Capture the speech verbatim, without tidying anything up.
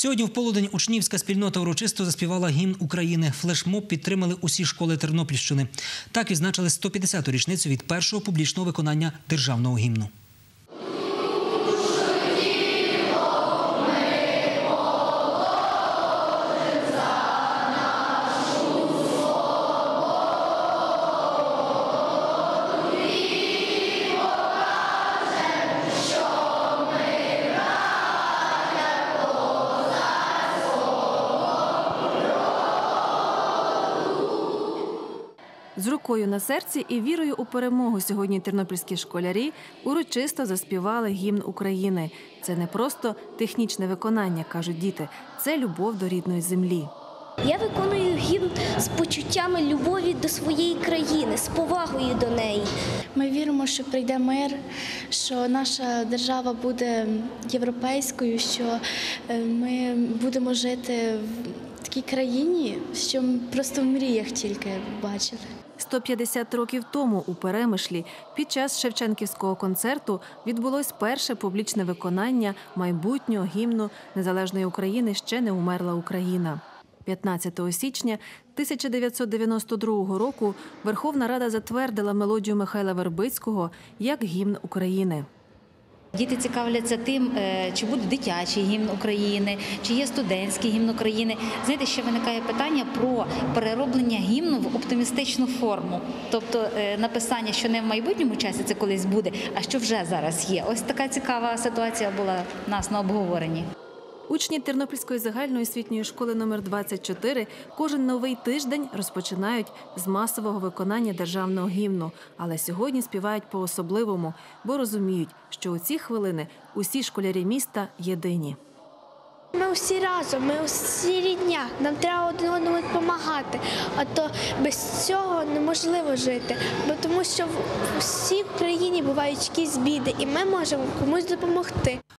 Сьогодні в полудень учнівська спільнота урочисто заспівала гімн України. Флешмоб підтримали усі школи Тернопільщини. Так відзначили сто п'ятдесяту річницю від першого публічного виконання державного гімну. З рукою на серці і вірою у перемогу сьогодні тернопільські школярі урочисто заспівали гімн України. Це не просто технічне виконання, кажуть діти, це любов до рідної землі. Я виконую гімн з почуттями любові до своєї країни, з повагою до неї. Ми віримо, що прийде мир, що наша держава буде європейською, що ми будемо жити в такій країні, що ми просто в мріях тільки бачили. сто п'ятдесят років тому у Перемишлі під час Шевченківського концерту відбулось перше публічне виконання майбутнього гімну Незалежної України «Ще не умерла Україна». п'ятнадцятого січня тисяча дев'ятсот дев'яносто другого року Верховна Рада затвердила мелодію Михайла Вербицького як гімн України. Діти цікавляться тим, чи буде дитячий гімн України, чи є студентський гімн України. Знаєте, ще виникає питання про перероблення гімну в оптимістичну форму. Тобто написання, що не в майбутньому часі це колись буде, а що вже зараз є. Ось така цікава ситуація була в нас на обговоренні. Учні Тернопільської загальної освітньої школи номер двадцять чотири кожен новий тиждень розпочинають з масового виконання державного гімну. Але сьогодні співають по-особливому, бо розуміють, що у ці хвилини усі школярі міста єдині. Ми всі разом, ми всі рідня, нам треба один одному допомагати, а то без цього неможливо жити, бо тому що в усій країні бувають якісь біди, і ми можемо комусь допомогти.